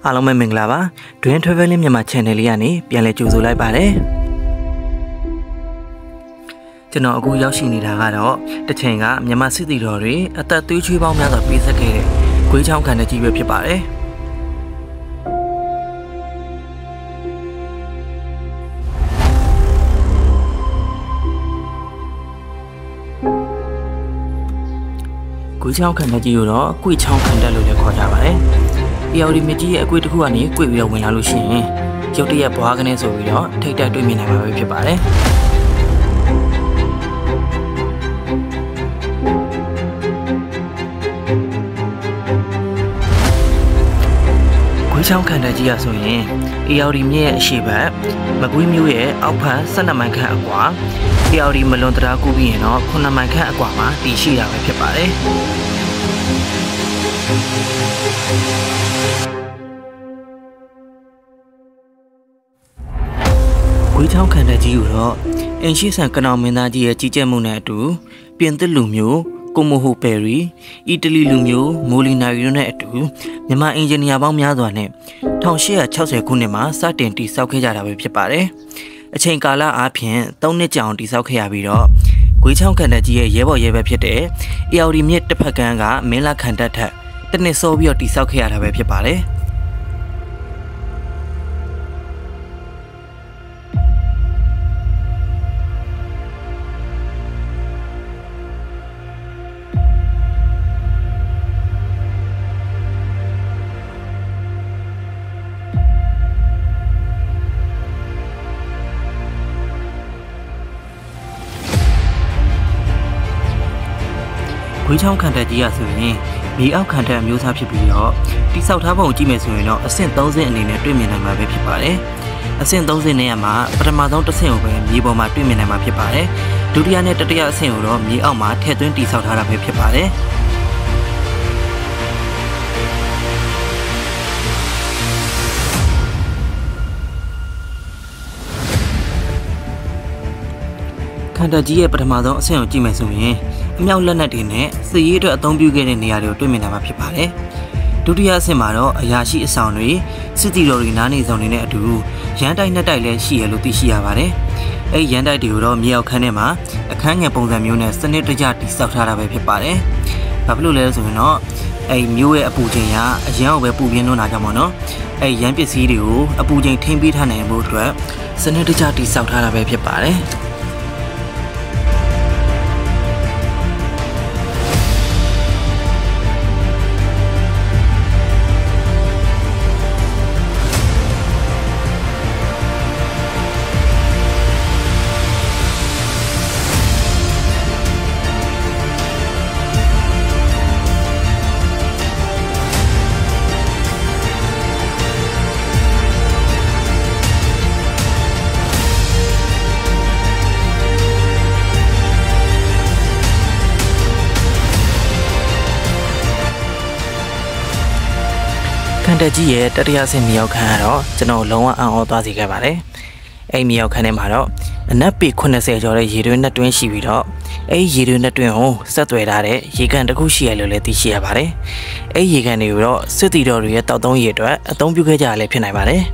အားလုံးပဲမင်္ဂလာပါ Dream Traveling မြန်မာ channel လေးကနေပြန်လည်ကြိုဆိုလိုက်ပါတယ်ကျွန်တော်အခုရောက်ရှိနေတာကတော့တစ်ချိန်ကမြန်မာစစ်သည်တော်တွေအသက်သွေးချွေးပေါင်းများစွာပေးဆက်ခဲ့တဲ့ဂွေးချောင်းခံတဲ့ကြီးပဲဖြစ်ပါတယ်ဂွေးချောင်းခံတဲ့ကြီးကိုတော့ကွေ့ချောင်းခံတဲ့လို့လည်းခေါ်ကြပါတယ်။ယော်ဒီမကြီးရဲ့အကွေ့တစ်ခုကနေကွေ့ပြီးတော့ဝင်လာလို့ရှိရင်ရုတ်တရက်ဘွားကနေဆိုပြီးတော့ထိတ်တက်တွေ့မြင်နိုင်မှာပဲဖြစ်ပါတယ်။ဂွေးချောင်းခံတဲ့ကြီးရဆိုရင်ယော်ဒီမြရဲ့အရှိဘက်မကွေးမျိုးရဲ့အောက်ဖက်12မိုင်ခန့်အကွာယော်ဒီမလွန်တရာကူပြီးရင်တော့9မိုင်ခန့်အကွာမှာတည်ရှိတာပဲဖြစ်ပါတယ်။ဂွေးချောင်းခံတဲ့ကြီးကိုတော့အင်ရှိဆန်ကနောင်မင်းသားကြီးရဲ့ကြီးကြပ်မှုနဲ့အတူပြင်သစ်လူမျိုးကိုမိုဟိုပယ်ရီအီတလီလူမျိုးမိုလီနာရီတို့နဲ့အတူမြန်မာအင်ဂျင်နီယာပေါင်းများစွာနဲ့1860ခုနှစ်မှာစတင်တည်ဆောက်ခဲ့ကြတာပဲဖြစ်ပါတယ်။အချိန်ကာလအားဖြင့်3နှစ်ကြာအောင်တည်ဆောက်ခဲ့ရပြီးတော့ဂွေးချောင်းခံတဲ့ကြီးရဲ့ရဲဘော်ရဲဘက်ဖြစ်တဲ့အေအော်ဒီမြစ်တစ်ဖက်ကမ်းကမင်းလာခံတဲ့ထက်တစ်နှစ်စောပြီးတော့တည်ဆောက်ခဲ့ရတာပဲဖြစ်ပါတယ်။ဂွေးချောင်းခံတဲ့ကြီးရဆိုရင်မြေအောက်ခံတဲ့အမျိုးအစားဖြစ်ပြီးတော့တိဆောက်ထားပုံကြည့်မယ်ဆိုရင်တော့အဆင့်30အနေနဲ့တွေ့မြင်နိုင်မှာပဲဖြစ်ပါတယ်။အဆင့်30နဲ့မှာပထမဆုံးတစ်ဆင့်ကိုပဲမြေပေါ်မှာတွေ့မြင်နိုင်မှာဖြစ်ပါတယ်။ဒုတိယနဲ့တတိယအဆင့်ကိုတော့မြေအောက်မှာထည့်သွင်းတိဆောက်ထားတာပဲဖြစ်ပါတယ်။ခံတဲ့ကြီးရဲ့ပထမဆုံးအဆင့်ကိုကြည့်မယ်ဆိုရင်အမြောက်လက်နက်တွေနဲ့စစ်ရေးအတွက်အသုံးပြုခဲ့တဲ့နေရာတွေကိုတွေ့မြင်နိုင်မှာဖြစ်ပါတယ်။ဒုတိယအဆင့်မှာတော့အရာရှိအဆောင်တွေစစ်တီတော်တွေနားနေဆောင်တွေနဲ့အတူရန်တိုက်နှစ်တိုက်လည်းရှိရလို့သိရှိရပါတယ်။အဲဒီရန်တိုက်တွေကိုတော့မြေအောက်ခန်းထဲမှာအခန်းငယ်ပုံစံမျိုးနဲ့စနစ်တကျတည်ဆောက်ထားတာပဲဖြစ်ပါတယ်။ဘာဖြစ်လို့လဲဆိုရင်တော့အဲဒီမျိုးရဲ့အပူချိန်ကအရန်ကိုပဲပူပြင်းလွန်းတာကြောင့်ပေါ့နော်။အဲဒီရန်ပစ္စည်းတွေကိုအပူချိန်ထိန်းပေးထားနိုင်ဖို့အတွက်စနစ်တကျတည်ဆောက်ထားတာပဲဖြစ်ပါတယ်။ခံတဲ့ကြီးရဲ့တတိယဆင့်မြောက်ခန်းကတော့ကျွန်တော်လုံးဝအံ့ဩသွားစေခဲ့ပါတယ်။အဲ့မြောက်ခန်းထဲမှာတော့အနက်ပေ80ကျော်တဲ့ရေတွင်းနှစ်တွင်းရှိပြီးတော့အဲ့ရေတွင်းနှစ်တွင်းကိုဆက်သွယ်ထားတဲ့ရေကန်တစ်ခုရှိရလို့လည်းသိရှိရပါတယ်။အဲ့ရေကန်တွေကိုတော့စစ်တီတော်တွေရဲ့တောက်သုံးရေအတွက်အသုံးပြုခဲ့ကြရလည်းဖြစ်နိုင်ပါတယ်။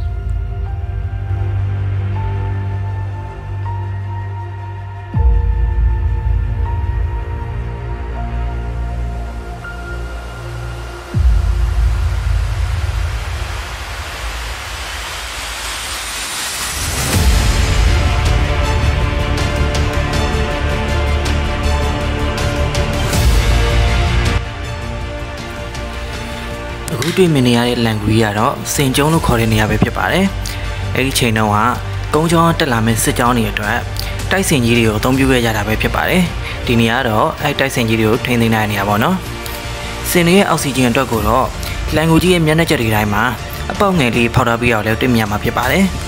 အခုတွေ့မြင်နေရတဲ့လန်ဂွေးကတော့စင်ကျုံလို့ခေါ်တဲ့နေရာပဲဖြစ်ပါတယ်။အဲဒီချိန်တုန်းကကုန်းချောင်းတက်လာမယ့်စစ်ကြောင်းတွေအတွက်တိုက်စင်ကြီးတွေကိုအသုံးပြုခဲ့ကြတာပဲဖြစ်ပါတယ်။ဒီနေရာတော့အဲတိုက်စင်ကြီးတွေကိုထိန်းသိမ်းနိုင်နေရပါတော့။စင်တွေရဲ့အောက်ဆီဂျင်အတွက်ကိုတော့လန်ဂွေးကြီးရဲ့မျက်နှာချက်တွေတိုင်းမှာအပေါက်ငယ်လေးဖောက်ထားပြီးတော့လည်းတွေ့မြင်ရမှာဖြစ်ပါတယ်။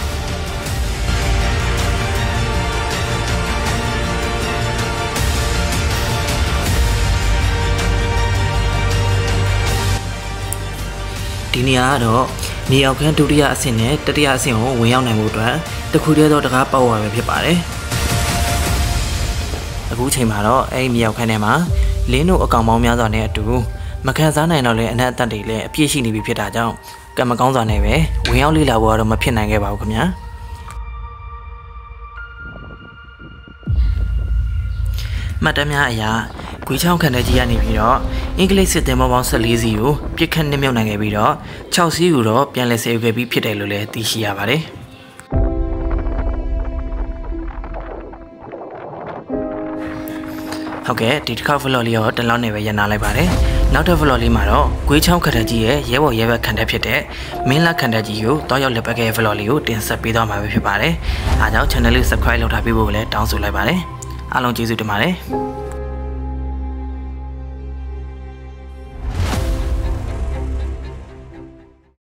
ဒီနေရာကတော့မြေအောက်ခန်းဒုတိယအဆင့်နဲ့တတိယအဆင့်ကိုဝင်ရောက်နိုင်မှုအတွက်တခုတည်းသောတကားပေါက်ဝါပဲဖြစ်ပါတယ်။အခုချိန်မှာတော့အဲဒီမြေအောက်ခန်းထဲမှာလင်းတို့အကောင်ပေါင်းများစွာနဲ့အတူမခံစားနိုင်တော့လဲအနက်အသက်တွေလည်းအပြည့်ရှိနေပြီဖြစ်တာကြောင့်ကံမကောင်းစွာနဲ့ပဲဝင်ရောက်လေ့လာဖို့တော့မဖြစ်နိုင်ခဲ့ပါဘူးခင်ဗျာမှတ်တမ်းများအရာဂွေချောင်းခန္ဓာကြီးကနေပြီးတော့အင်္ဂလိပ်စစ်သင်္ဘောပေါင်း14စီးကိုပြစ်ခတ်နှိမ့်မြုပ်နိုင်ခဲ့ပြီးတော့6စီးကိုတော့ပြန်လည်ဆယ်ယူခဲ့ပြီးဖြစ်တယ်လို့လည်းသိရှိရပါတယ်ဟုတ်ကဲ့ဒီတစ်ခါ vlog လေးတော့တလောက်နဲ့ပဲရနာလိုက်ပါတယ်နောက်တစ် vlog လေးမှာတော့ဂွေချောင်းခန္ဓာကြီးရဲ့ရဲဘော်ရဲဘက်ခန္ဓာဖြစ်တဲ့မင်းလက်ခန္ဓာကြီးကိုတောက်ရောက်လက်ပတ်ခဲ့တဲ့ vlog လေးကိုတင်ဆက်ပေးသွားမှာပဲဖြစ်ပါတယ်အားကြောင့် channel လေး subscribe လုပ်ထားပေးဖို့လည်းတောင်းဆိုလိုက်ပါတယ်အားလုံးကျေးဇူးတင်ပါတယ်